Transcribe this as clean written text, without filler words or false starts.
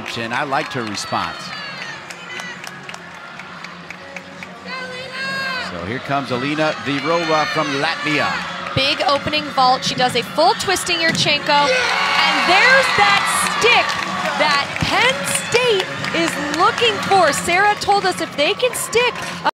reaction. I liked her response. So here comes Elina Vihrova from Latvia. Big opening vault. She does a full twisting Yurchenko. And there's that stick that Penn State is looking for. Sarah told us if they can stick